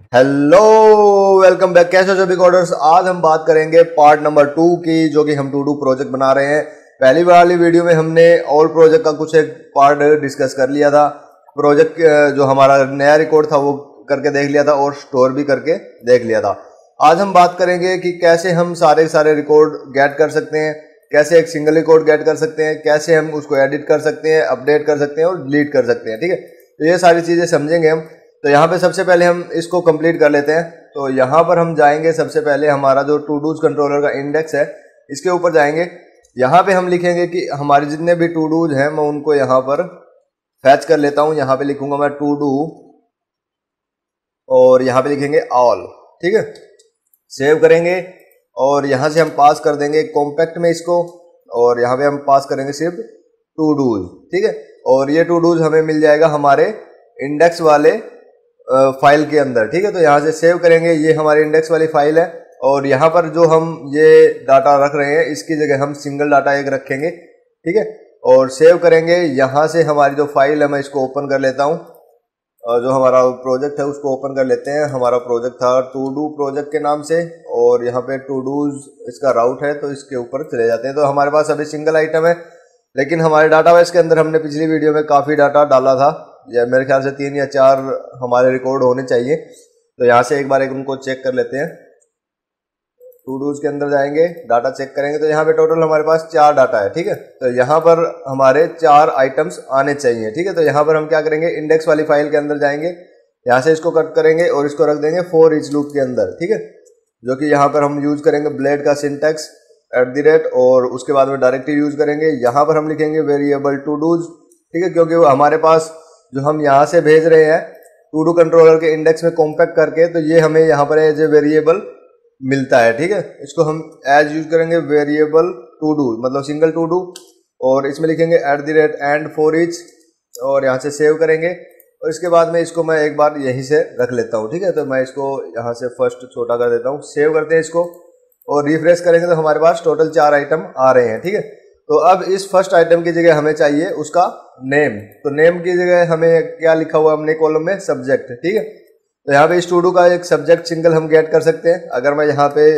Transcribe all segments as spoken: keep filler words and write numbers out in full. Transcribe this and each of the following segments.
Hello, welcome back. कैसे हो सभी कोडर्स? आज हम बात करेंगे पार्ट नंबर टू की, जो कि हम टू डू प्रोजेक्ट बना रहे हैं। पहली वाली वीडियो में हमने ऑल प्रोजेक्ट का कुछ एक पार्ट डिस्कस कर लिया था। प्रोजेक्ट जो हमारा नया रिकॉर्ड था वो करके देख लिया था और स्टोर भी करके देख लिया था। आज हम बात करेंगे कि कैसे हम सारे सारे रिकॉर्ड गेट कर सकते हैं, कैसे एक सिंगल रिकॉर्ड गेट कर सकते हैं, कैसे हम उसको एडिट कर सकते हैं, अपडेट कर सकते हैं और डिलीट कर सकते हैं। ठीक है, तो ये सारी चीज़ें समझेंगे हम। तो यहाँ पे सबसे पहले हम इसको कंप्लीट कर लेते हैं। तो यहाँ पर हम जाएंगे, सबसे पहले हमारा जो टू डूज कंट्रोलर का इंडेक्स है इसके ऊपर जाएंगे। यहाँ पे हम लिखेंगे कि हमारे जितने भी टू डूज हैं मैं उनको यहाँ पर फैच कर लेता हूँ। यहाँ पे लिखूंगा मैं टू डू और यहाँ पे लिखेंगे ऑल। ठीक है, सेव करेंगे और यहाँ से हम पास कर देंगे कॉम्पैक्ट में इसको, और यहाँ पे हम पास करेंगे सिर्फ टू डूज। ठीक है, और ये टू डूज हमें मिल जाएगा हमारे इंडेक्स वाले फाइल के अंदर। ठीक है, तो यहाँ से सेव करेंगे, ये हमारी इंडेक्स वाली फाइल है और यहाँ पर जो हम ये डाटा रख रहे हैं इसकी जगह हम सिंगल डाटा एक रखेंगे। ठीक है, और सेव करेंगे। यहाँ से हमारी जो फाइल है मैं इसको ओपन कर लेता हूँ, जो हमारा प्रोजेक्ट है उसको ओपन कर लेते हैं। हमारा प्रोजेक्ट था टू डू प्रोजेक्ट के नाम से, और यहाँ पे टू डूज इसका राउट है तो इसके ऊपर चले जाते हैं। तो हमारे पास अभी सिंगल आइटम है, लेकिन हमारे डाटाबेस के अंदर हमने पिछली वीडियो में काफ़ी डाटा डाला था, या मेरे ख्याल से तीन या चार हमारे रिकॉर्ड होने चाहिए। तो यहाँ से एक बार एक उनको चेक कर लेते हैं। टू डूज के अंदर जाएंगे, डाटा चेक करेंगे तो यहाँ पे टोटल हमारे पास चार डाटा है। ठीक है, तो यहाँ पर हमारे चार आइटम्स आने चाहिए। ठीक है, तो यहाँ पर हम क्या करेंगे, इंडेक्स वाली फाइल के अंदर जाएंगे, यहाँ से इसको कट करेंगे और इसको रख देंगे फॉर ईच लूप के अंदर। ठीक है, जो कि यहाँ पर हम यूज करेंगे ब्लेड का सिंटैक्स एट द रेट, और उसके बाद में डायरेक्टली यूज करेंगे। यहाँ पर हम लिखेंगे वेरिएबल टू डूज। ठीक है, क्योंकि वो हमारे पास जो हम यहाँ से भेज रहे हैं टू डू कंट्रोलर के इंडेक्स में कॉम्पैक्ट करके, तो ये हमें यहाँ पर एज ए वेरिएबल मिलता है। ठीक है, इसको हम एज यूज करेंगे वेरिएबल टू डू, मतलब सिंगल टू डू, और इसमें लिखेंगे at the rate end for each, और यहाँ से सेव करेंगे। और इसके बाद में इसको मैं एक बार यहीं से रख लेता हूँ। ठीक है, तो मैं इसको यहाँ से फर्स्ट छोटा कर देता हूँ, सेव करते हैं इसको और रिफ्रेश करेंगे तो हमारे पास टोटल चार आइटम आ रहे हैं। ठीक है, तो अब इस फर्स्ट आइटम की जगह हमें चाहिए उसका नेम। तो नेम की जगह हमें क्या लिखा हुआ हमने कॉलम में, सब्जेक्ट। ठीक है, तो यहाँ पे इस टू डू का एक सब्जेक्ट सिंगल हम गेट कर सकते हैं। अगर मैं यहाँ पे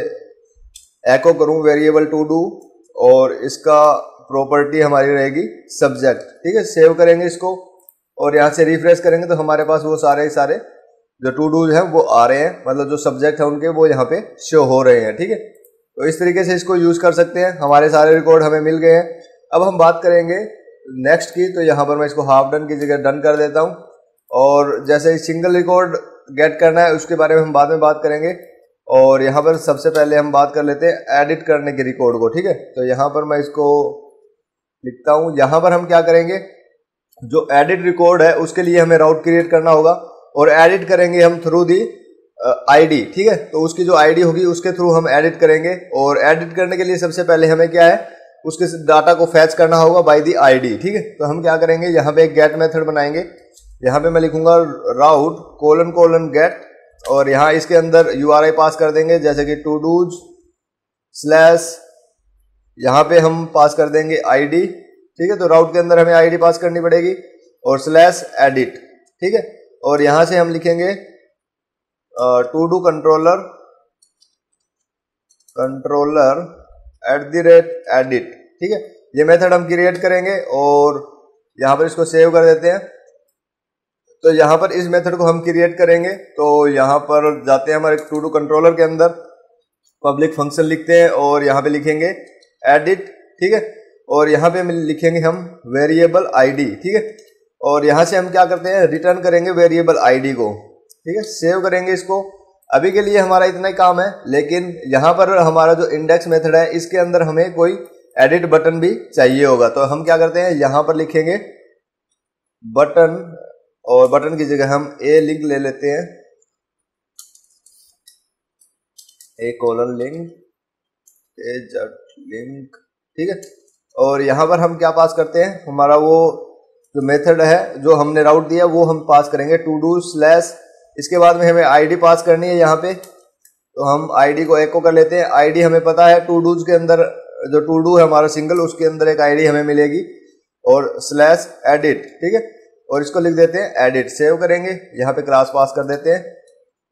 एको करूँ वेरिएबल टू डू, और इसका प्रॉपर्टी हमारी रहेगी सब्जेक्ट। ठीक है, सेव करेंगे इसको और यहाँ से रिफ्रेश करेंगे तो हमारे पास वो सारे सारे जो टू डूज हैं वो आ रहे हैं, मतलब जो सब्जेक्ट है उनके वो यहाँ पे शो हो रहे हैं। ठीक है, तो इस तरीके से इसको यूज कर सकते हैं। हमारे सारे रिकॉर्ड हमें मिल गए हैं। अब हम बात करेंगे नेक्स्ट की, तो यहाँ पर मैं इसको हाफ डन की जगह डन कर देता हूँ। और जैसे सिंगल रिकॉर्ड गेट करना है उसके बारे में हम बाद में बात करेंगे। और यहाँ पर सबसे पहले हम बात कर लेते हैं एडिट करने के रिकॉर्ड को। ठीक है, तो यहाँ पर मैं इसको लिखता हूँ। यहाँ पर हम क्या करेंगे, जो एडिट रिकॉर्ड है उसके लिए हमें राउट क्रिएट करना होगा, और एडिट करेंगे हम थ्रू दी आईडी। ठीक है, तो उसकी जो आईडी होगी उसके थ्रू हम एडिट करेंगे। और एडिट करने के लिए सबसे पहले हमें क्या है, उसके डाटा को फैच करना होगा बाय दी आईडी। ठीक है, तो हम क्या करेंगे, यहाँ पे एक गेट मेथड बनाएंगे। यहाँ पे मैं लिखूंगा राउट कोलन कोलन गेट, और यहाँ इसके अंदर यूआरआई पास कर देंगे, जैसे कि टू डूज स्लैश, यहाँ पे हम पास कर देंगे आईडी। ठीक है, तो राउट के अंदर हमें आईडी पास करनी पड़ेगी, और स्लैश एडिट। ठीक है, और यहाँ से हम लिखेंगे to do controller controller at the rate edit. ठीक है, ये मेथड हम क्रिएट करेंगे और यहाँ पर इसको सेव कर देते हैं। तो यहाँ पर इस मेथड को हम क्रिएट करेंगे, तो यहाँ पर जाते हैं हमारे टू डू कंट्रोलर के अंदर, पब्लिक फंक्शन लिखते हैं और यहाँ पे लिखेंगे एडिट। ठीक है, और यहाँ पे लिखेंगे हम वेरिएबल आईडी। ठीक है, और यहाँ से हम क्या करते हैं, रिटर्न करेंगे वेरिएबल आईडी को। ठीक है, सेव करेंगे इसको। अभी के लिए हमारा इतना ही काम है, लेकिन यहाँ पर हमारा जो इंडेक्स मेथड है इसके अंदर हमें कोई एडिट बटन भी चाहिए होगा। तो हम क्या करते हैं, यहाँ पर लिखेंगे बटन, और बटन की जगह हम ए लिंक ले लेते हैं, ए कोलन लिंक, ए जट लिंक। ठीक है, और यहाँ पर हम क्या पास करते हैं, हमारा वो जो मेथड है जो हमने राउट दिया वो हम पास करेंगे टू डू स्लैश। इसके बाद में हमें आईडी पास करनी है यहाँ पे, तो हम आईडी को एको कर लेते हैं। आईडी हमें पता है टू डूज के अंदर, जो टू डू है हमारा सिंगल, उसके अंदर एक आईडी हमें मिलेगी, और स्लैश एडिट। ठीक है, और इसको लिख देते हैं एडिट, सेव करेंगे, यहाँ पे क्लास पास कर देते हैं।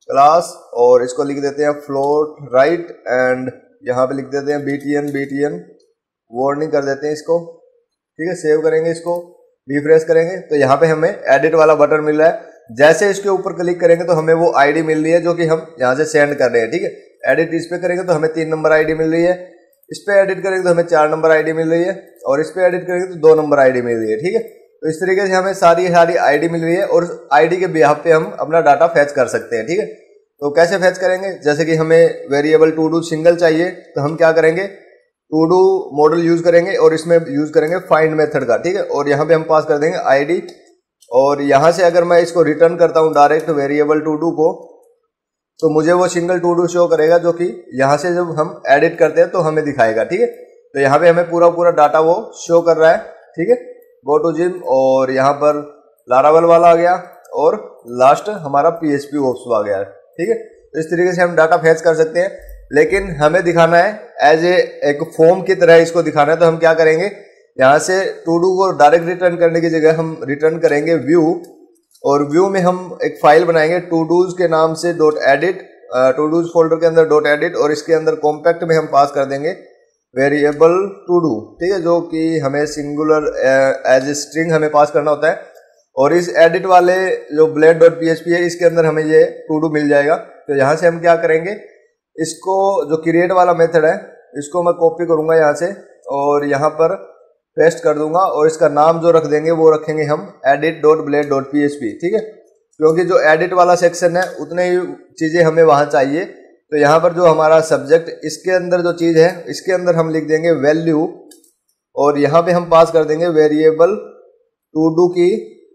क्लास, और इसको लिख देते हैं फ्लोट राइट, एंड यहाँ पे लिख देते हैं btn btn वार्निंग कर देते हैं इसको, ठीक है। सेव करेंगे, इसको रिफ्रेश करेंगे तो यहाँ पे हमें एडिट वाला बटन मिल रहा है। जैसे इसके ऊपर क्लिक करेंगे तो हमें वो आईडी मिल रही है जो कि हम यहाँ से सेंड कर रहे हैं, ठीक है। एडिट इस पे करेंगे तो हमें तीन नंबर आईडी मिल रही है, इस पे एडिट करेंगे तो हमें चार नंबर आईडी मिल रही है, और इस पे एडिट करेंगे तो दो नंबर आईडी मिल रही है, ठीक है। तो इस तरीके से हमें सारी सारी आईडी मिल रही है और आईडी के बिहाफ पे हम अपना डाटा फैच कर सकते हैं, ठीक है। तो कैसे फैच करेंगे, जैसे कि हमें वेरिएबल टू डू सिंगल चाहिए तो हम क्या करेंगे, टू डू मॉडल यूज करेंगे और इसमें यूज करेंगे फाइंड मेथड का, ठीक है। और यहाँ पे हम पास कर देंगे आईडी, और यहाँ से अगर मैं इसको रिटर्न करता हूँ डायरेक्ट वेरिएबल टू डू को, तो मुझे वो सिंगल टू डू शो करेगा जो कि यहाँ से जब हम एडिट करते हैं तो हमें दिखाएगा, ठीक है। तो यहाँ पे हमें पूरा पूरा डाटा वो शो कर रहा है, ठीक है। गो टू जिम, और यहाँ पर लारावल वाला आ गया, और लास्ट हमारा पीएचपी ओप्स आ गया, ठीक है। तो इस तरीके से हम डाटा फैच कर सकते हैं, लेकिन हमें दिखाना है एज ए एक फॉर्म की तरह इसको दिखाना है। तो हम क्या करेंगे, यहाँ से टू डू को डायरेक्ट रिटर्न करने की जगह हम रिटर्न करेंगे व्यू, और व्यू में हम एक फाइल बनाएंगे टू डूज के नाम से dot edit, todos folder के अंदर डॉट एडिट, और इसके अंदर कॉम्पैक्ट में हम पास कर देंगे वेरिएबल टू डू, ठीक है, जो कि हमें सिंगुलर एज ए स्ट्रिंग हमें पास करना होता है। और इस एडिट वाले जो blade dot P H P है इसके अंदर हमें ये टू डू मिल जाएगा। तो यहाँ से हम क्या करेंगे, इसको जो क्रिएट वाला मेथड है इसको मैं कॉपी करूंगा यहाँ से, और यहाँ पर पेस्ट कर दूंगा, और इसका नाम जो रख देंगे वो रखेंगे हम edit dot blade dot P H P, ठीक है। क्योंकि जो एडिट वाला सेक्शन है उतने ही चीज़ें हमें वहाँ चाहिए। तो यहाँ पर जो हमारा सब्जेक्ट, इसके अंदर जो चीज़ है इसके अंदर हम लिख देंगे वैल्यू, और यहाँ पे हम पास कर देंगे वेरिएबल टू डू की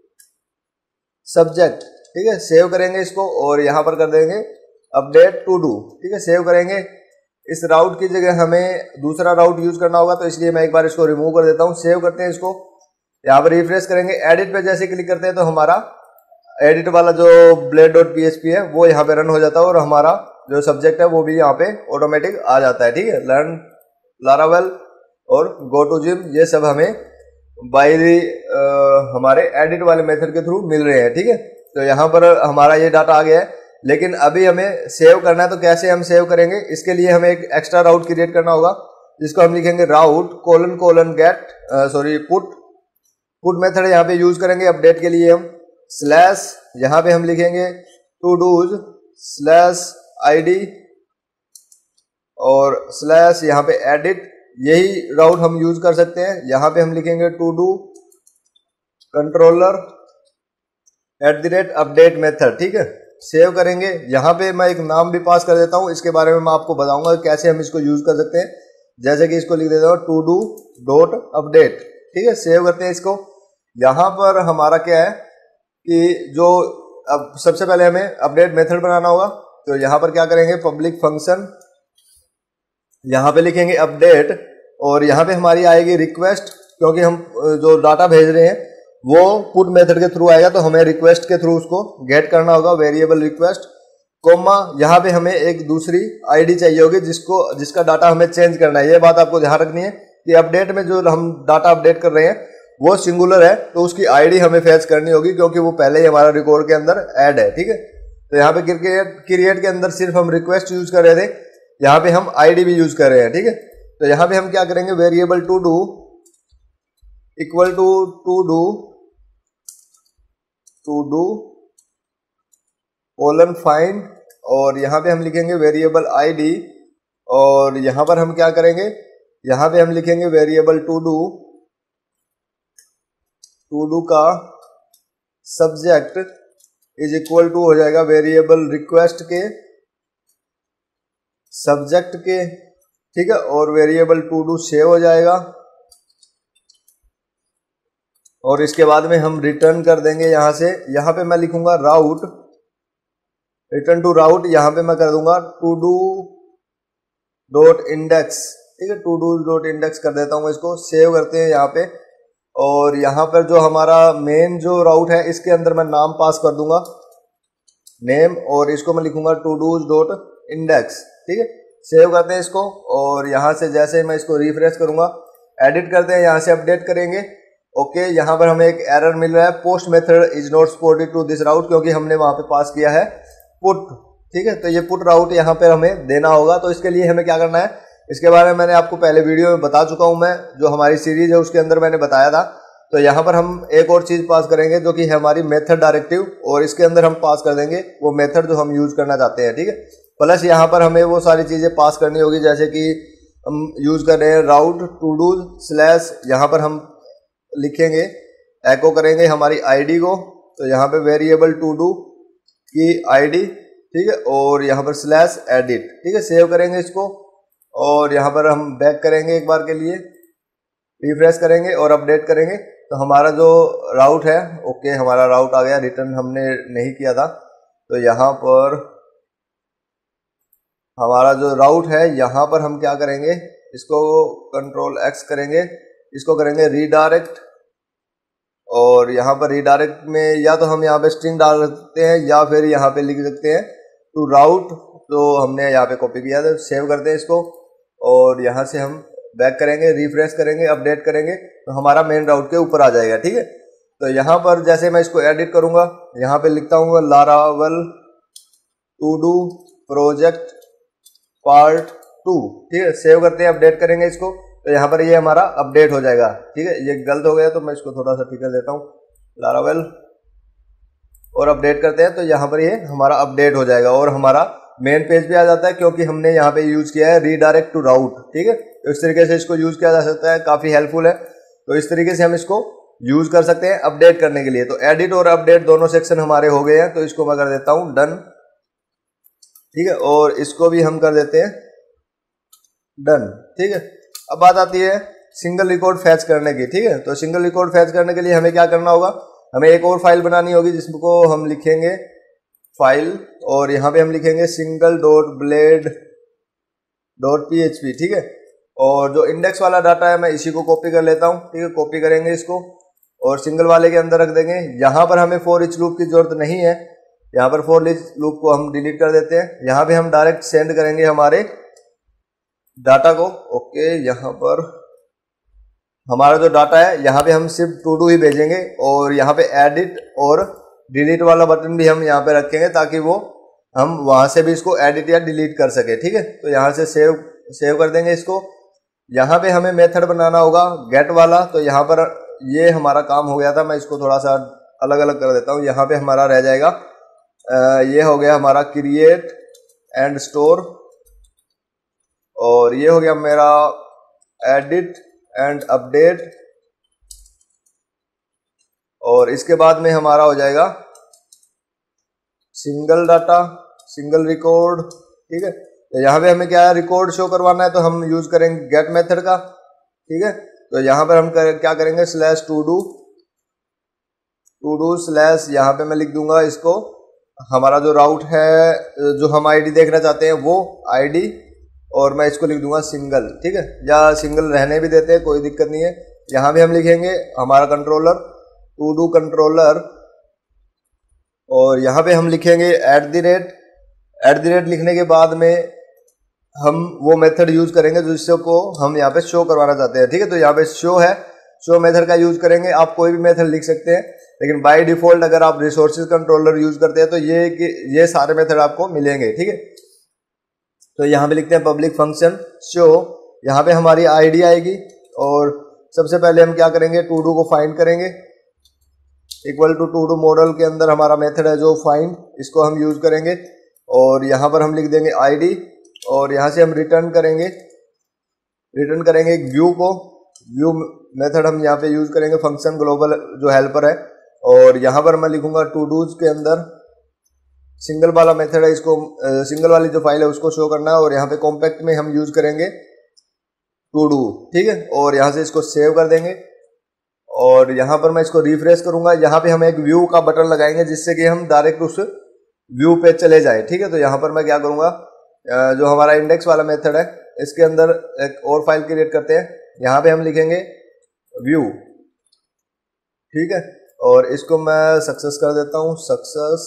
सब्जेक्ट, ठीक है। सेव करेंगे इसको, और यहाँ पर कर देंगे अपडेट टू डू, ठीक है। सेव करेंगे। इस राउट की जगह हमें दूसरा राउट यूज करना होगा, तो इसलिए मैं एक बार इसको रिमूव कर देता हूँ। सेव करते हैं इसको, यहाँ पर रिफ्रेश करेंगे। एडिट पे जैसे क्लिक करते हैं तो हमारा एडिट वाला जो blade dot P H P है वो यहाँ पे रन हो जाता है, और हमारा जो सब्जेक्ट है वो भी यहाँ पे ऑटोमेटिक आ जाता है, ठीक है। लर्न लारावेल और गो टू जिम, ये सब हमें बाय हमारे एडिट वाले मेथड के थ्रू मिल रहे हैं, ठीक है। तो यहाँ पर हमारा ये डाटा आ गया है, लेकिन अभी हमें सेव करना है। तो कैसे हम सेव करेंगे, इसके लिए हमें एक एक्स्ट्रा राउट क्रिएट करना होगा, जिसको हम लिखेंगे route colon colon get sorry put put method यहाँ पे यूज करेंगे। अपडेट के लिए हम स्लैश यहाँ पे हम लिखेंगे टू डूज स्लैश आईडी, और स्लैश यहाँ पे एडिट, यही राउट हम यूज कर सकते हैं। यहाँ पे हम लिखेंगे to do controller at the rate update method, ठीक है। सेव करेंगे। यहाँ पे मैं एक नाम भी पास कर देता हूँ, इसके बारे में मैं आपको बताऊंगा कैसे हम इसको यूज कर सकते हैं। जैसे कि इसको लिख देता हूँ टू डू डॉट अपडेट, ठीक है। सेव करते हैं इसको। यहाँ पर हमारा क्या है कि जो अब सबसे पहले हमें अपडेट मेथड बनाना होगा। तो यहाँ पर क्या करेंगे, पब्लिक फंक्शन, यहाँ पे लिखेंगे अपडेट, और यहाँ पे हमारी आएगी रिक्वेस्ट, क्योंकि हम जो डाटा भेज रहे हैं वो पुट मेथड के थ्रू आएगा, तो हमें रिक्वेस्ट के थ्रू उसको गेट करना होगा, वेरिएबल रिक्वेस्ट, कोमा यहाँ पे हमें एक दूसरी आईडी चाहिए होगी जिसको जिसका डाटा हमें चेंज करना है। ये बात आपको ध्यान रखनी है कि अपडेट में जो हम डाटा अपडेट कर रहे हैं वो सिंगुलर है, तो उसकी आईडी हमें फेच करनी होगी, क्योंकि वो पहले ही हमारा रिकॉर्ड के अंदर ऐड है, ठीक है। तो यहाँ पे क्रिएट क्रिएट के अंदर सिर्फ हम रिक्वेस्ट यूज कर रहे थे, यहाँ पे हम आईडी भी यूज कर रहे हैं, ठीक है। तो यहाँ पे हम क्या करेंगे, variable to do equal to to do to do colon find, और यहाँ पे हम लिखेंगे वेरिएबल आईडी, और यहाँ पर हम क्या करेंगे, यहाँ पे हम लिखेंगे variable to do to do का सब्जेक्ट इज इक्वल टू हो जाएगा वेरिएबल रिक्वेस्ट के सब्जेक्ट के, ठीक है। और वेरिएबल टू डू सेव हो जाएगा, और इसके बाद में हम रिटर्न कर देंगे यहाँ से। यहाँ पे मैं लिखूंगा राउट, रिटर्न टू राउट, यहाँ पे मैं कर दूंगा टू डू डॉट इंडेक्स, ठीक है। टू डू डॉट इंडेक्स कर देता हूँ इसको। सेव करते हैं यहाँ पे, और यहाँ पर जो हमारा मेन जो राउट है इसके अंदर मैं नाम पास कर दूंगा, नेम, और इसको मैं लिखूंगा टू डू डॉट इंडेक्स, ठीक है। सेव करते हैं इसको, और यहाँ से जैसे मैं इसको रिफ्रेश करूंगा, एडिट करते हैं, यहाँ से अपडेट करेंगे। ओके, यहाँ पर हमें एक एरर मिल रहा है, post method is not supported to this route, क्योंकि हमने वहां पे पास किया है पुट, ठीक है। तो ये पुट राउट यहाँ पे हमें देना होगा। तो इसके लिए हमें क्या करना है, इसके बारे में मैंने आपको पहले वीडियो में बता चुका हूँ मैं, जो हमारी सीरीज है उसके अंदर मैंने बताया था। तो यहाँ पर हम एक और चीज पास करेंगे जो कि है हमारी मेथड डायरेक्टिव, और इसके अंदर हम पास कर देंगे वो मेथड जो हम यूज करना चाहते हैं, ठीक है। प्लस यहाँ पर हमें वो सारी चीजें पास करनी होगी, जैसे कि हम यूज कर रहे हैं राउट टू डू स्लैश, यहाँ पर हम लिखेंगे एको करेंगे हमारी आईडी को। तो यहाँ पे वेरिएबल टू डू की आईडी, ठीक है, और यहाँ पर स्लैश एडिट, ठीक है। सेव करेंगे इसको और यहाँ पर हम बैक करेंगे एक बार के लिए, रिफ्रेश करेंगे और अपडेट करेंगे। तो हमारा जो राउट है, ओके हमारा राउट आ गया, रिटर्न हमने नहीं किया था। तो यहाँ पर हमारा जो राउट है, यहाँ पर हम क्या करेंगे, इसको कंट्रोल एक्स करेंगे, इसको करेंगे रीडायरेक्ट, और यहाँ पर रीडायरेक्ट में या तो हम यहाँ पे स्ट्रिंग डाल सकते हैं या फिर यहाँ पे लिख सकते हैं टू राउट, तो हमने यहाँ पे कॉपी किया था। सेव करते हैं इसको और यहाँ से हम बैक करेंगे, रिफ्रेश करेंगे, अपडेट करेंगे, तो हमारा मेन राउट के ऊपर आ जाएगा, ठीक है। तो यहाँ पर जैसे मैं इसको एडिट करूंगा, यहाँ पे लिखता हूँ Laravel todo project part two, ठीक है। सेव करते हैं, अपडेट करेंगे इसको, तो यहाँ पर ये हमारा अपडेट हो जाएगा, ठीक है। ये गलत हो गया तो मैं इसको थोड़ा सा ठीक कर देता हूँ, लारावेल, और अपडेट करते हैं। तो यहाँ पर ये हमारा अपडेट हो जाएगा और हमारा मेन पेज भी आ जाता है, क्योंकि हमने यहाँ पे यूज किया है रीडायरेक्ट टू राउट, ठीक है। तो इस तरीके से इसको यूज किया जा सकता है, काफी हेल्पफुल है। तो इस तरीके से हम इसको यूज कर सकते हैं अपडेट करने के लिए। तो एडिट और अपडेट दोनों सेक्शन हमारे हो गए हैं, तो इसको मैं कर देता हूँ डन, ठीक है, और इसको भी हम कर देते हैं डन, ठीक है। अब बात आती है सिंगल रिकॉर्ड फैच करने की, ठीक है। तो सिंगल रिकॉर्ड फैच करने के लिए हमें क्या करना होगा, हमें एक और फाइल बनानी होगी जिसको हम लिखेंगे फाइल, और यहाँ पे हम लिखेंगे single dot blade dot P H P, ठीक है। और जो इंडेक्स वाला डाटा है मैं इसी को कॉपी कर लेता हूँ, ठीक है। कॉपी करेंगे इसको और सिंगल वाले के अंदर रख देंगे। यहाँ पर हमें फॉर ईच लूप की जरूरत नहीं है, यहाँ पर फॉर ईच लूप को हम डिलीट कर देते हैं। यहाँ पे हम डायरेक्ट सेंड करेंगे हमारे डाटा को, ओके। यहाँ पर हमारा जो डाटा है, यहाँ पे हम सिर्फ टू डू ही भेजेंगे, और यहाँ पे एडिट और डिलीट वाला बटन भी हम यहाँ पे रखेंगे, ताकि वो हम वहां से भी इसको एडिट या डिलीट कर सके, ठीक है। तो यहाँ से सेव सेव कर देंगे इसको। यहाँ पे हमें मेथड बनाना होगा गेट वाला, तो यहाँ पर ये हमारा काम हो गया था, मैं इसको थोड़ा सा अलग अलग कर देता हूँ। यहाँ पे हमारा रह जाएगा आ, ये हो गया हमारा क्रिएट एंड स्टोर, और ये हो गया मेरा एडिट एंड अपडेट, और इसके बाद में हमारा हो जाएगा सिंगल डाटा, सिंगल रिकॉर्ड, ठीक है। तो यहाँ पे हमें क्या है, रिकॉर्ड शो करवाना है, तो हम यूज करेंगे गेट मेथड का, ठीक है। तो यहाँ पर हम कर, क्या करेंगे, slash to do to do slash, यहाँ पे मैं लिख दूंगा इसको हमारा जो राउट है, जो हम आईडी देखना चाहते हैं वो आईडी, और मैं इसको लिख दूंगा सिंगल, ठीक है। या सिंगल रहने भी देते हैं, कोई दिक्कत नहीं है। यहाँ भी हम लिखेंगे हमारा कंट्रोलर टू डू कंट्रोलर, और यहाँ पे हम लिखेंगे at the rate. At the rate लिखने के बाद में हम वो मेथड यूज करेंगे जिससे को हम यहाँ पे शो करवाना चाहते हैं, ठीक है। तो यहाँ पे शो है, शो मेथड का यूज करेंगे। आप कोई भी मेथड लिख सकते हैं, लेकिन बाय डिफॉल्ट अगर आप रिसोर्सेज कंट्रोलर यूज करते हैं तो ये ये सारे मेथड आपको मिलेंगे, ठीक है। तो यहाँ पे लिखते हैं पब्लिक फंक्शन शो, यहाँ पे हमारी आईडी आएगी, और सबसे पहले हम क्या करेंगे, टू डू को फाइंड करेंगे, equal to to do model के अंदर हमारा मेथड है जो फाइंड, इसको हम यूज करेंगे, और यहाँ पर हम लिख देंगे आईडी, और यहाँ से हम रिटर्न करेंगे रिटर्न करेंगे व्यू को। व्यू मेथड हम यहाँ पे यूज करेंगे फंक्शन ग्लोबल जो हेल्पर है, और यहाँ पर मैं लिखूंगा टू डूज के अंदर सिंगल वाला मेथड है, इसको सिंगल वाली जो फाइल है उसको शो करना है, और यहाँ पे कॉम्पैक्ट में हम यूज करेंगे टू डू, ठीक है। और यहाँ से इसको सेव कर देंगे, और यहाँ पर मैं इसको रिफ्रेश करूंगा। यहाँ पे हम एक व्यू का बटन लगाएंगे जिससे कि हम डायरेक्ट उस व्यू पे चले जाए, ठीक है। तो यहाँ पर मैं क्या करूंगा, जो हमारा इंडेक्स वाला मेथड है इसके अंदर एक और फाइल क्रिएट करते हैं, यहाँ पे हम लिखेंगे व्यू, ठीक है। और इसको मैं सक्सेस कर देता हूँ, सक्सेस,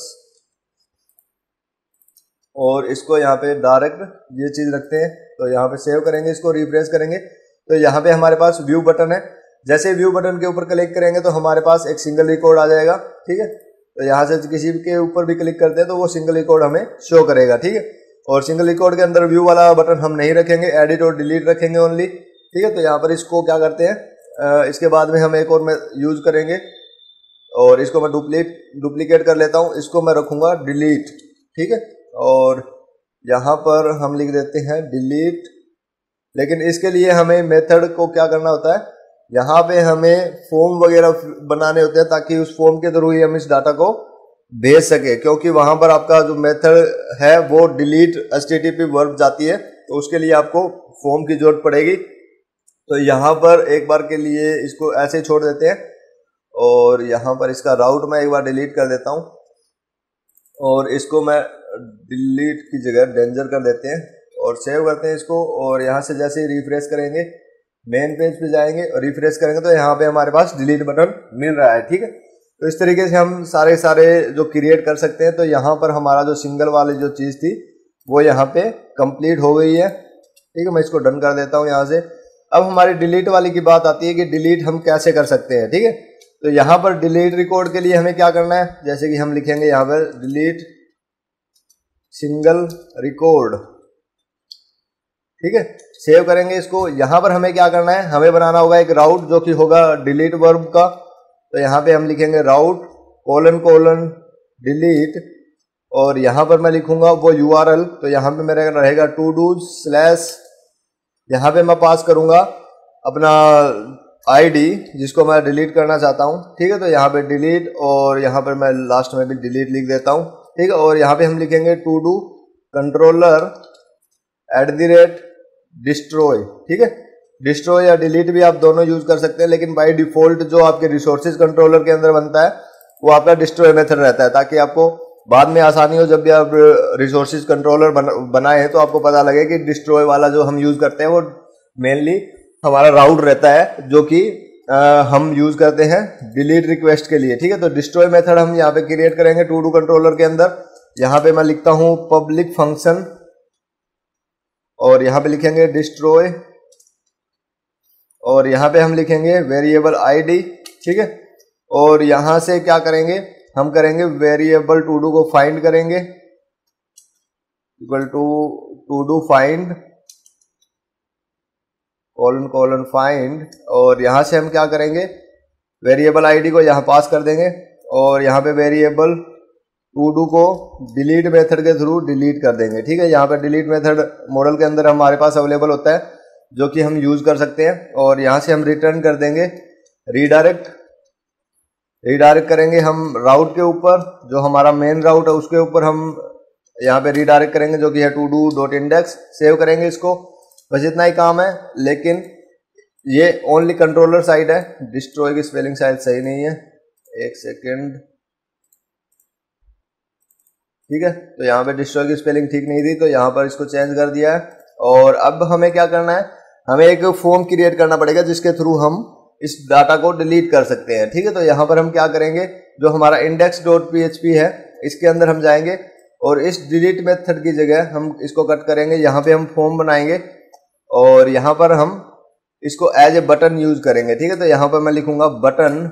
और इसको यहाँ पे डायरेक्ट ये चीज रखते हैं। तो यहाँ पे सेव करेंगे, इसको रिफ्रेश करेंगे, तो यहाँ पे हमारे पास व्यू बटन है। जैसे व्यू बटन के ऊपर क्लिक करेंगे तो हमारे पास एक सिंगल रिकॉर्ड आ जाएगा, ठीक है। तो यहाँ से किसी के ऊपर भी क्लिक करते हैं तो वो सिंगल रिकॉर्ड हमें शो करेगा, ठीक है। और सिंगल रिकॉर्ड के अंदर व्यू वाला बटन हम नहीं रखेंगे, एडिट और डिलीट रखेंगे ओनली, ठीक है। तो यहाँ पर इसको क्या करते हैं, आ, इसके बाद में हम एक और में यूज करेंगे और इसको मैं डुप्लीट डुप्लीकेट कर लेता हूँ, इसको मैं रखूँगा डिलीट, ठीक है। और यहाँ पर हम लिख देते हैं डिलीट, लेकिन इसके लिए हमें मेथड को क्या करना होता है, यहाँ पे हमें फॉर्म वगैरह बनाने होते हैं ताकि उस फॉर्म के थ्रू ही हम इस डाटा को भेज सके, क्योंकि वहाँ पर आपका जो मेथड है वो डिलीट एचटीटीपी वर्ब जाती है, तो उसके लिए आपको फॉर्म की जरूरत पड़ेगी। तो यहाँ पर एक बार के लिए इसको ऐसे ही छोड़ देते हैं और यहाँ पर इसका राउट मैं एक बार डिलीट कर देता हूँ और इसको मैं डिलीट की जगह डेंजर कर देते हैं और सेव करते हैं इसको। और यहाँ से जैसे ही रिफ्रेश करेंगे मेन पेज पे जाएंगे और रिफ्रेश करेंगे तो यहाँ पे हमारे पास डिलीट बटन मिल रहा है, ठीक है। तो इस तरीके से हम सारे सारे जो क्रिएट कर सकते हैं। तो यहाँ पर हमारा जो सिंगल वाली जो चीज़ थी वो यहाँ पे कंप्लीट हो गई है, ठीक है। मैं इसको डन कर देता हूँ यहाँ से। अब हमारी डिलीट वाली की बात आती है कि डिलीट हम कैसे कर सकते हैं, ठीक है। तो यहाँ पर डिलीट रिकॉर्ड के लिए हमें क्या करना है, जैसे कि हम लिखेंगे यहाँ पर डिलीट सिंगल रिकॉर्ड, ठीक है। सेव करेंगे इसको। यहाँ पर हमें क्या करना है, हमें बनाना होगा एक राउट जो कि होगा डिलीट वर्ब का। तो यहाँ पे हम लिखेंगे राउट कोलन कोलन डिलीट और यहाँ पर मैं लिखूंगा वो यूआरएल। तो यहाँ पे मेरा रहेगा टू डू स्लैश, यहाँ पे मैं पास करूंगा अपना आईडी जिसको मैं डिलीट करना चाहता हूँ, ठीक है। तो यहाँ पे डिलीट और यहाँ पर मैं लास्ट में भी डिलीट लिख देता हूँ, ठीक है। और यहाँ पे हम लिखेंगे to do controller at the rate destroy, ठीक है। डिस्ट्रॉय या डिलीट भी आप दोनों यूज कर सकते हैं, लेकिन बाय डिफॉल्ट जो आपके रिसोर्सेज कंट्रोलर के अंदर बनता है वो आपका डिस्ट्रॉय मेथड रहता है, ताकि आपको बाद में आसानी हो। जब भी आप रिसोर्सेज कंट्रोलर बन, बनाए तो आपको पता लगे कि डिस्ट्रॉय वाला जो हम यूज करते हैं वो मेनली हमारा राउट रहता है जो कि हम यूज करते हैं डिलीट रिक्वेस्ट के लिए, ठीक है। तो डिस्ट्रॉय मेथड हम यहाँ पे क्रिएट करेंगे टू डू कंट्रोलर के अंदर। यहाँ पे मैं लिखता हूँ पब्लिक फंक्शन और यहाँ पे लिखेंगे डिस्ट्रॉय और यहाँ पे हम लिखेंगे वेरिएबल आईडी, ठीक है। और यहाँ से क्या करेंगे, हम करेंगे वेरिएबल टू डू को फाइंड करेंगे equal to to do find colon colon find. और यहाँ से हम क्या करेंगे, वेरिएबल आईडी को यहाँ पास कर देंगे और यहाँ पे वेरिएबल टू डू को डिलीट मेथड के थ्रू डिलीट कर देंगे, ठीक है। यहाँ पे डिलीट मेथड मॉडल के अंदर हमारे पास अवेलेबल होता है जो कि हम यूज कर सकते हैं। और यहाँ से हम रिटर्न कर देंगे रीडायरेक्ट। रीडायरेक्ट करेंगे हम राउट के ऊपर, जो हमारा मेन राउट है उसके ऊपर हम यहाँ पे रीडायरेक्ट करेंगे जो कि है to do dot index. Save करेंगे इसको, बस इतना ही काम है। लेकिन ये ओनली कंट्रोलर साइड है, डिस्ट्रॉय की स्पेलिंग शायद सही नहीं है, एक सेकेंड, ठीक है। तो यहाँ पे डिस्ट्रॉय की स्पेलिंग ठीक नहीं थी तो यहाँ पर इसको चेंज कर दिया है। और अब हमें क्या करना है, हमें एक फॉर्म क्रिएट करना पड़ेगा जिसके थ्रू हम इस डाटा को डिलीट कर सकते हैं, ठीक है। तो यहाँ पर हम क्या करेंगे, जो हमारा index dot P H P है इसके अंदर हम जाएंगे और इस डिलीट मेथड की जगह हम इसको कट करेंगे। यहाँ पे हम फॉर्म बनाएंगे और यहाँ पर हम इसको एज ए बटन यूज करेंगे, ठीक है। तो यहाँ पर मैं लिखूंगा बटन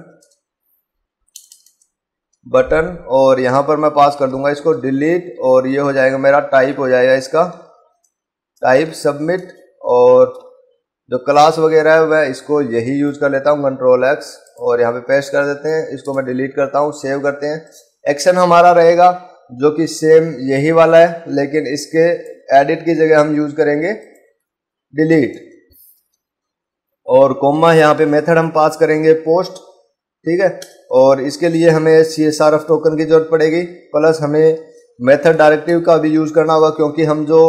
बटन और यहाँ पर मैं पास कर दूंगा इसको डिलीट और ये हो जाएगा मेरा टाइप हो जाएगा इसका टाइप सबमिट। और जो क्लास वगैरह है मैं इसको यही यूज कर लेता हूँ कंट्रोल एक्स और यहाँ पे पेस्ट कर देते हैं। इसको मैं डिलीट करता हूँ, सेव करते हैं। एक्शन हमारा रहेगा जो कि सेम यही वाला है, लेकिन इसके एडिट की जगह हम यूज करेंगे डिलीट। और कॉमा यहाँ पे मेथड हम पास करेंगे पोस्ट, ठीक है। और इसके लिए हमें C S R F token की जरूरत पड़ेगी, प्लस हमें मेथड डायरेक्टिव का भी यूज करना होगा क्योंकि हम जो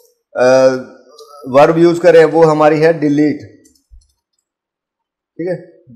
वर्ब यूज करें वो हमारी है डिलीट, ठीक है।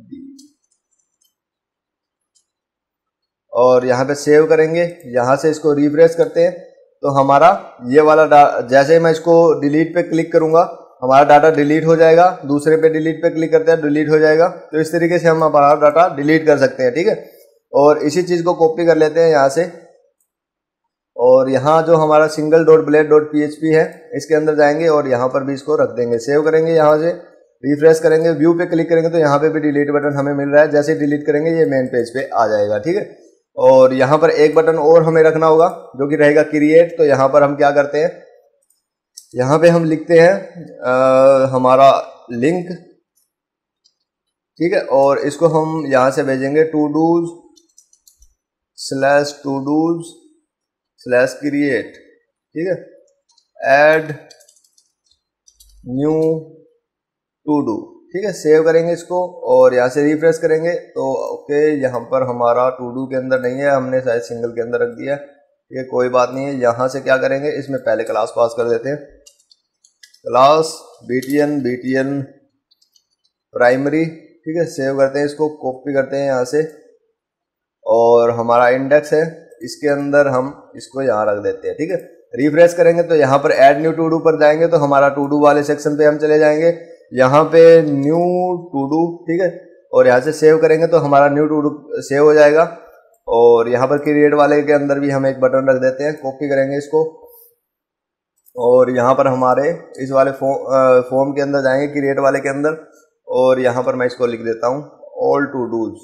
और यहाँ पे सेव करेंगे, यहाँ से इसको रिफ्रेश करते हैं तो हमारा ये वाला जैसे मैं इसको डिलीट पे क्लिक करूंगा हमारा डाटा डिलीट हो जाएगा, दूसरे पे डिलीट पे क्लिक करते हैं डिलीट हो जाएगा। तो इस तरीके से हम हमारा डाटा डिलीट कर सकते हैं, ठीक है। और इसी चीज को कॉपी कर लेते हैं यहाँ से और यहाँ जो हमारा single dot blade dot P H P है इसके अंदर जाएंगे और यहाँ पर भी इसको रख देंगे। सेव करेंगे, यहाँ से रिफ्रेश करेंगे, व्यू पे क्लिक करेंगे तो यहाँ पे भी डिलीट बटन हमें मिल रहा है। जैसे डिलीट करेंगे ये मेन पेज पे आ जाएगा, ठीक है। और यहाँ पर एक बटन और हमें रखना होगा जो कि रहेगा क्रिएट। तो यहाँ पर हम क्या करते हैं, यहाँ पे हम लिखते हैं आ, हमारा लिंक, ठीक है, और इसको हम यहाँ से भेजेंगे to dos slash to dos slash create, ठीक है, ऐड न्यू टू डू, ठीक है। सेव करेंगे इसको और यहाँ से रिफ्रेश करेंगे तो ओके, यहाँ पर हमारा टू डू के अंदर नहीं है, हमने शायद सिंगल के अंदर रख दिया, ठीक है, कोई बात नहीं है। यहाँ से क्या करेंगे, इसमें पहले क्लास पास कर देते हैं, क्लास btn btn प्राइमरी, ठीक है, सेव करते हैं इसको, कॉपी करते हैं यहाँ से, और हमारा इंडेक्स है इसके अंदर हम इसको यहाँ रख देते हैं, ठीक है। रिफ्रेश करेंगे तो यहाँ पर ऐड न्यू टू डू पर जाएंगे तो हमारा टू डू वाले सेक्शन पे हम चले जाएंगे, यहाँ पे न्यू टू डू, ठीक है, और यहाँ से सेव करेंगे तो हमारा न्यू टू डू सेव हो जाएगा। और यहाँ पर क्रिएट वाले के अंदर भी हम एक बटन रख देते हैं, कॉपी करेंगे इसको, और यहाँ पर हमारे इस वाले फॉर्म फॉर्म के अंदर जाएंगे, क्रिएट वाले के अंदर, और यहाँ पर मैं इसको लिख देता हूँ all to dos,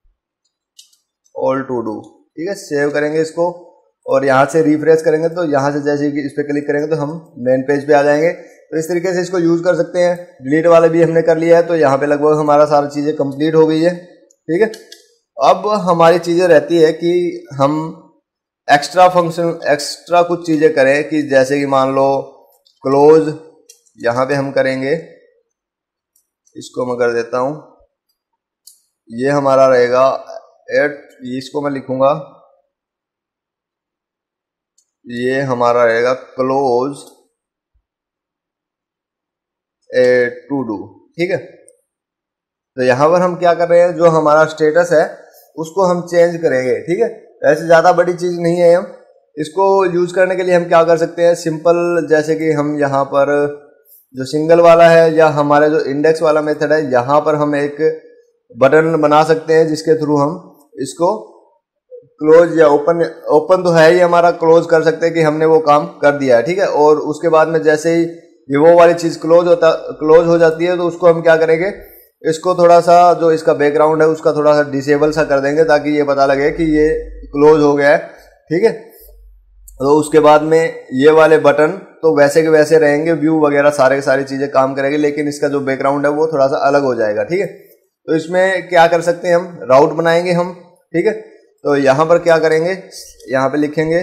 all to do, ठीक है, सेव करेंगे इसको और यहाँ से रिफ्रेश करेंगे तो यहाँ से जैसे कि इस पर क्लिक करेंगे तो हम मेन पेज पे आ जाएंगे। तो इस तरीके से इसको यूज कर सकते हैं। डिलीट वाले भी हमने कर लिया है तो यहाँ पे लगभग हमारा सारी चीज़ें कंप्लीट हो गई है, ठीक है। अब हमारी चीज़ें रहती है कि हम एक्स्ट्रा फंक्शन एक्स्ट्रा कुछ चीज़ें करें, कि जैसे कि मान लो क्लोज, यहाँ पे हम करेंगे, इसको मैं कर देता हूँ, ये हमारा रहेगा एट, इसको मैं लिखूंगा, ये हमारा रहेगा क्लोज ए टू डू, ठीक है। तो यहाँ पर हम क्या कर रहे हैं, जो हमारा स्टेटस है उसको हम चेंज करेंगे, ठीक है। ऐसे ज़्यादा बड़ी चीज़ नहीं है, हम इसको यूज करने के लिए हम क्या कर सकते हैं, सिंपल, जैसे कि हम यहाँ पर जो सिंगल वाला है या हमारे जो इंडेक्स वाला मेथड है, यहाँ पर हम एक बटन बना सकते हैं जिसके थ्रू हम इसको क्लोज या ओपन, ओपन तो है ही हमारा, क्लोज कर सकते हैं कि हमने वो काम कर दिया है, ठीक है। और उसके बाद में जैसे ही ये वो वाली चीज़ क्लोज होता क्लोज हो जाती है तो उसको हम क्या करेंगे, इसको थोड़ा सा जो इसका बैकग्राउंड है उसका थोड़ा सा डिसेबल सा कर देंगे ताकि ये पता लगे कि ये क्लोज हो गया है, ठीक है। तो उसके बाद में ये वाले बटन तो वैसे के वैसे रहेंगे, व्यू वगैरह सारे के सारी चीज़ें काम करेंगे, लेकिन इसका जो बैकग्राउंड है वो थोड़ा सा अलग हो जाएगा, ठीक है। तो इसमें क्या कर सकते हैं, हम राउट बनाएंगे हम, ठीक है। तो यहाँ पर क्या करेंगे, यहाँ पे लिखेंगे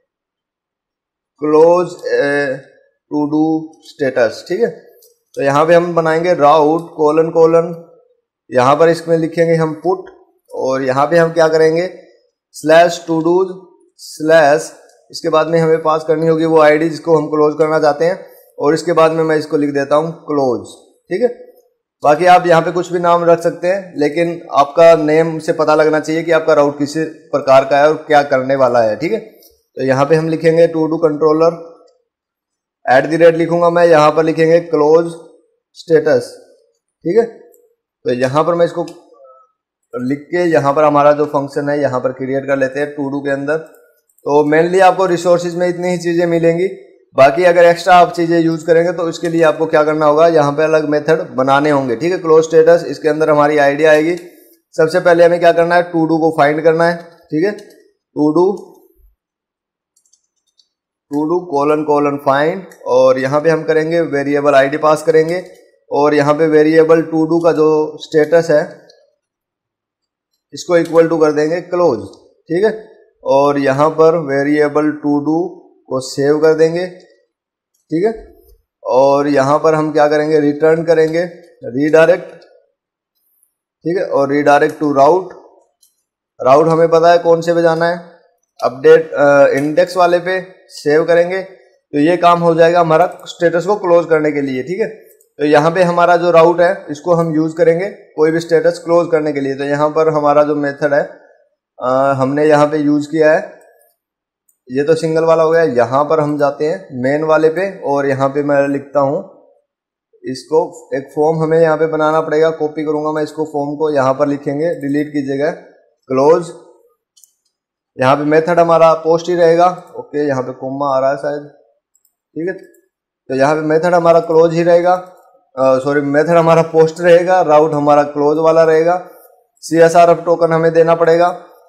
क्लोज टू डू स्टेटस, ठीक है। तो यहाँ पे हम बनाएंगे राउट कोलन कोलन, यहाँ पर इसमें लिखेंगे हम पुट, और यहाँ पे हम क्या करेंगे स्लैश टू डूज स्लैश, इसके बाद में हमें पास करनी होगी वो आईडी जिसको हम क्लोज करना चाहते हैं, और इसके बाद में मैं इसको लिख देता हूँ क्लोज, ठीक है। बाकी आप यहाँ पे कुछ भी नाम रख सकते हैं, लेकिन आपका नेम से पता लगना चाहिए कि आपका राउट किस प्रकार का है और क्या करने वाला है, ठीक है। तो यहाँ पे हम लिखेंगे to do controller, at the rate लिखूंगा मैं, यहाँ पर लिखेंगे क्लोज स्टेटस, ठीक है। तो यहाँ पर मैं इसको लिख के यहाँ पर हमारा जो फंक्शन है यहाँ पर क्रिएट कर लेते हैं टू डू के अंदर। तो मेनली आपको रिसोर्सेज में इतनी ही चीज़ें मिलेंगी, बाकी अगर एक्स्ट्रा आप चीज़ें यूज करेंगे तो इसके लिए आपको क्या करना होगा, यहाँ पे अलग मेथड बनाने होंगे, ठीक है। क्लोज स्टेटस, इसके अंदर हमारी आईडी आएगी। सबसे पहले हमें क्या करना है, टू डू को फाइंड करना है, ठीक है। To do to do colon colon find, और यहाँ पे हम करेंगे वेरिएबल आईडी पास करेंगे, और यहाँ पे वेरिएबल टू डू का जो स्टेटस है इसको इक्वल टू कर देंगे क्लोज, ठीक है। और यहाँ पर वेरिएबल टू डू को सेव कर देंगे, ठीक है। और यहाँ पर हम क्या करेंगे, रिटर्न करेंगे रीडायरेक्ट, ठीक है, और रीडायरेक्ट टू राउट। राउट हमें पता है कौन से पे जाना है, अपडेट इंडेक्स वाले पे सेव करेंगे, तो ये काम हो जाएगा हमारा स्टेटस को क्लोज करने के लिए, ठीक है। तो यहाँ पे हमारा जो राउट है इसको हम यूज करेंगे कोई भी स्टेटस क्लोज करने के लिए। तो यहाँ पर हमारा जो मेथड है आ, हमने यहाँ पे यूज किया है, ये तो सिंगल वाला हो गया। यहाँ पर हम जाते हैं मेन वाले पे, और यहाँ पे मैं लिखता हूँ इसको, एक फॉर्म हमें यहाँ पे बनाना पड़ेगा, कॉपी करूंगा मैं इसको, फॉर्म को यहाँ पर लिखेंगे डिलीट की जगह क्लोज। यहाँ पे मेथड हमारा पोस्ट ही रहेगा, ओके, यहाँ पे कोमा आ रहा है शायद, ठीक है। तो यहाँ पे मेथड हमारा क्लोज ही रहेगा, सॉरी मेथड हमारा पोस्ट रहेगा, राउट हमारा क्लोज वाला रहेगा। C S R F token हमें देना पड़ेगा,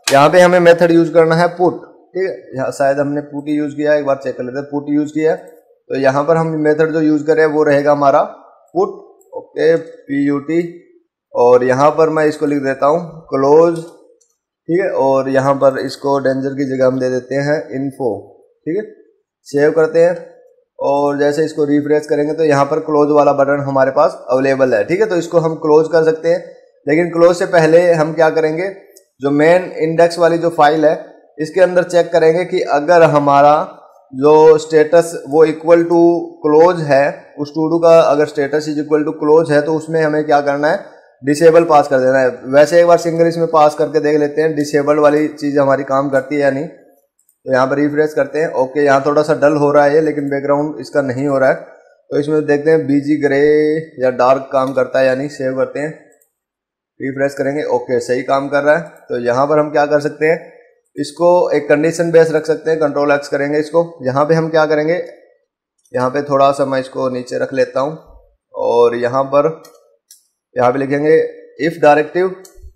यहाँ पे हमें मेथड यूज करना है पुट, ठीक है। यहाँ शायद हमने पुट यूज किया, एक बार चेक कर लेते हैं। पुट यूज किया तो यहाँ पर हम मेथड जो यूज करें वो रहेगा हमारा put, okay, P U T. और यहाँ पर मैं इसको लिख देता हूँ क्लोज, ठीक है। और यहाँ पर इसको डेंजर की जगह हम दे देते हैं इन्फो, ठीक है। सेव करते हैं और जैसे इसको रिफ्रेश करेंगे तो यहाँ पर क्लोज वाला बटन हमारे पास अवेलेबल है, ठीक है। तो इसको हम क्लोज कर सकते हैं, लेकिन क्लोज से पहले हम क्या करेंगे, जो मेन इंडेक्स वाली जो फाइल है इसके अंदर चेक करेंगे कि अगर हमारा जो स्टेटस वो इक्वल टू क्लोज है, उस टू डू का अगर status is equal to close है तो उसमें हमें क्या करना है, डिसेबल पास कर देना है। वैसे एक बार सिंगल इसमें पास करके देख लेते हैं डिसेबल वाली चीज़ हमारी काम करती है या नहीं। तो यहाँ पर रिफ्रेश करते हैं, ओके। यहाँ थोड़ा सा डल हो रहा है ये, लेकिन बैकग्राउंड इसका नहीं हो रहा है, तो इसमें देखते हैं बीजी ग्रे या डार्क काम करता है या नहीं। सेव करते हैं, रिफ्रेश करेंगे, ओके, सही काम कर रहा है। तो यहाँ पर हम क्या कर सकते हैं, इसको एक कंडीशन बेस रख सकते हैं, कंट्रोल एक्स करेंगे इसको। यहाँ पे हम क्या करेंगे, यहाँ पे थोड़ा सा मैं इसको नीचे रख लेता हूँ और यहाँ पर यहाँ पे लिखेंगे इफ डायरेक्टिव,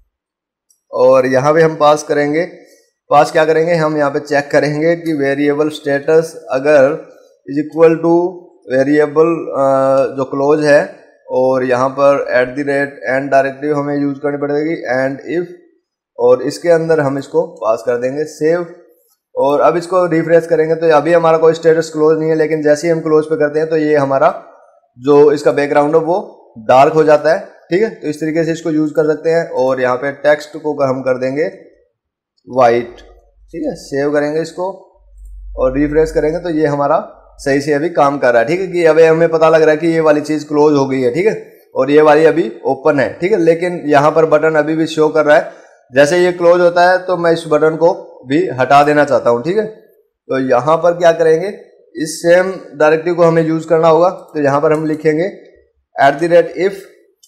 और यहाँ पे हम पास करेंगे, पास क्या करेंगे, हम यहाँ पे चेक करेंगे कि वेरिएबल स्टेटस अगर इज इक्वल टू वेरिएबल जो क्लोज है, और यहाँ पर at the rate end directive हमें यूज करनी पड़ेगी एंड इफ, और इसके अंदर हम इसको पास कर देंगे सेव। और अब इसको रिफ्रेश करेंगे तो अभी हमारा कोई स्टेटस क्लोज नहीं है, लेकिन जैसे ही हम क्लोज पे करते हैं तो ये हमारा जो इसका बैकग्राउंड है वो डार्क हो जाता है, ठीक है। तो इस तरीके से इसको यूज कर सकते हैं। और यहाँ पे टेक्स्ट को हम कर देंगे वाइट, ठीक है। सेव करेंगे इसको और रिफ्रेश करेंगे तो ये हमारा सही से अभी काम कर रहा है, ठीक है। कि अभी हमें पता लग रहा है कि ये वाली चीज क्लोज हो गई है, ठीक है, और ये वाली अभी ओपन है, ठीक है। लेकिन यहाँ पर बटन अभी भी शो कर रहा है। जैसे ये क्लोज होता है तो मैं इस बटन को भी हटा देना चाहता हूँ, ठीक है। तो यहाँ पर क्या करेंगे, इस सेम डायरेक्टिव को हमें यूज करना होगा। तो यहाँ पर हम लिखेंगे एट द रेट इफ,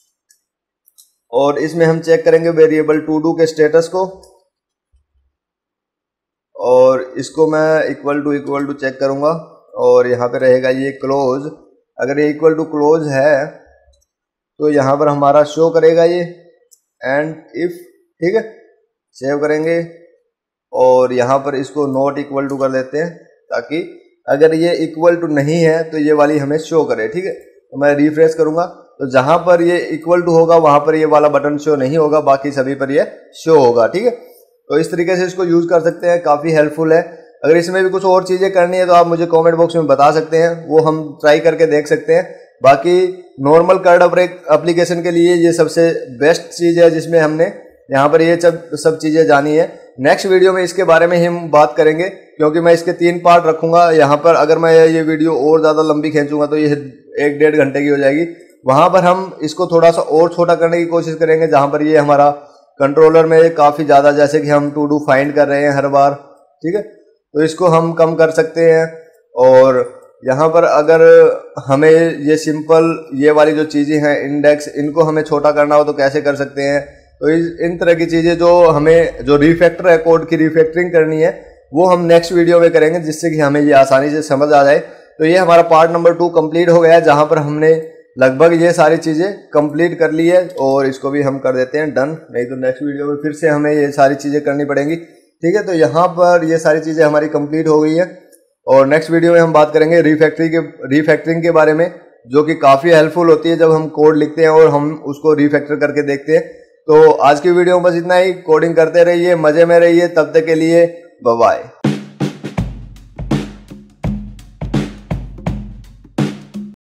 और इसमें हम चेक करेंगे वेरिएबल टू डू के स्टेटस को, और इसको मैं equal to equal to check करूंगा, और यहाँ पे रहेगा ये क्लोज। अगर ये इक्वल टू क्लोज है तो यहाँ पर हमारा शो करेगा ये एंड इफ, ठीक है। सेव करेंगे और यहाँ पर इसको नॉट इक्वल टू कर देते हैं, ताकि अगर ये इक्वल टू नहीं है तो ये वाली हमें शो करे, ठीक है। तो मैं रिफ्रेश करूंगा तो जहां पर ये इक्वल टू होगा वहां पर ये वाला बटन शो नहीं होगा, बाकी सभी पर ये शो होगा, ठीक है। तो इस तरीके से इसको यूज कर सकते हैं, काफी हेल्पफुल है। अगर इसमें भी कुछ और चीजें करनी है तो आप मुझे कमेंट बॉक्स में बता सकते हैं, वो हम ट्राई करके देख सकते हैं। बाकी नॉर्मल कर्ड एप्लीकेशन के लिए ये सबसे बेस्ट चीज है, जिसमें हमने यहाँ पर ये सब सब चीजें जानी है। नेक्स्ट वीडियो में इसके बारे में ही हम बात करेंगे, क्योंकि मैं इसके तीन पार्ट रखूंगा। यहाँ पर अगर मैं ये वीडियो और ज्यादा लंबी खींचूंगा तो ये एक डेढ़ घंटे की हो जाएगी। वहां पर हम इसको थोड़ा सा और छोटा करने की कोशिश करेंगे, जहां पर ये हमारा कंट्रोलर में काफी ज्यादा, जैसे कि हम टू डू फाइंड कर रहे हैं हर बार, ठीक है, तो इसको हम कम कर सकते हैं। और यहाँ पर अगर हमें ये सिंपल ये वाली जो चीजें हैं इंडेक्स, इनको हमें छोटा करना हो तो कैसे कर सकते हैं। तो इस इन तरह की चीजें जो हमें जो रिफैक्टर है, कोड की रिफैक्टरिंग करनी है, वो हम नेक्स्ट वीडियो में करेंगे, जिससे कि हमें ये आसानी से समझ आ जाए। तो ये हमारा पार्ट नंबर टू कंप्लीट हो गया है, जहां पर हमने लगभग ये सारी चीजें कंप्लीट कर ली है। और इसको भी हम कर देते हैं डन, नहीं तो नेक्स्ट वीडियो में फिर से हमें ये सारी चीजें करनी पड़ेंगी, ठीक है। तो यहाँ पर ये सारी चीजें हमारी कंप्लीट हो गई है, और नेक्स्ट वीडियो में हम बात करेंगे रिफैक्टरी के रिफैक्टरिंग के बारे में, जो कि काफी हेल्पफुल होती है जब हम कोड लिखते हैं और हम उसको रिफैक्टर करके देखते हैं। तो आज की वीडियो में बस इतना ही। कोडिंग करते रहिए, मजे में रहिए, तब तक के लिए बाय बाय।